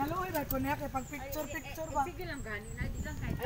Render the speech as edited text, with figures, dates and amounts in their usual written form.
Maluoy ra ko niya kay pag picture ba. Sige lang gani na, di lang kahit